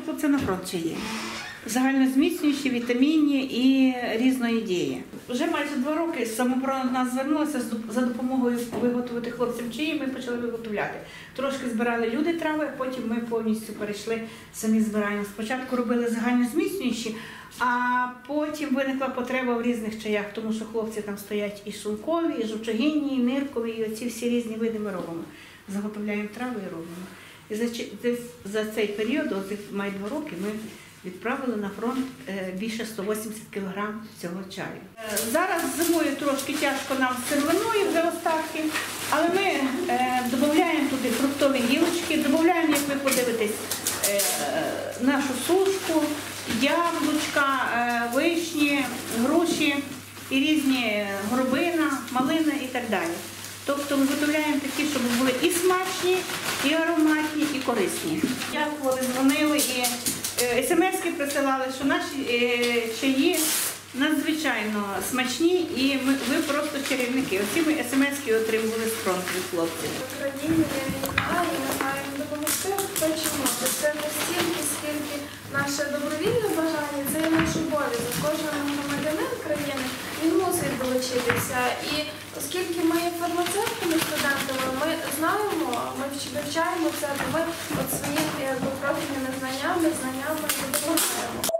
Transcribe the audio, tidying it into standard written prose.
хлопці на фронт ще є. Загальнозміцнюючі, вітамінні і різної дії. Вже майже 2 роки самооборона до нас звернулася за допомогою виготовити хлопцям чаї, ми почали виготовляти. Трошки збирали люди трави, а потім ми повністю перейшли, самі збираємо. Спочатку робили загальнозміцнюючі, а потім виникла потреба в різних чаях, тому що хлопці там стоять і шлункові, і жовчогінні, і ниркові, і оці всі різні види ми робимо. Заготовляємо трави і робимо. І за цей період, оцих майже 2 роки, ми відправили на фронт більше 180 кг цього чаю. Зараз зимою трошки тяжко нам з сировиною вже остатки, але ми додаємо туди фруктові гілочки, додаємо, як ви подивитесь, нашу сушку, яблучка, вишні, груші і різні горобина, малина і так далі. Тобто ми виготовляємо такі, щоб були і смачні, і ароматні, і корисні. Дякували, дзвонили і смс-ки присилали, що наші чаї надзвичайно смачні і ви просто чарівники. Оці ми смс-ки отримували з фронту від хлопців. В Україні є війна, і ми маємо допомогти, хочемо. Це не стільки, скільки наше добровільне бажання, це і наш обов'язок. Кожен громадянин країни, він мусить долучитися. І оскільки ми є фармацевтами, студентами, ми знаємо, ми вивчаємо це, то ми своїми профільними знаннями допомагаємо.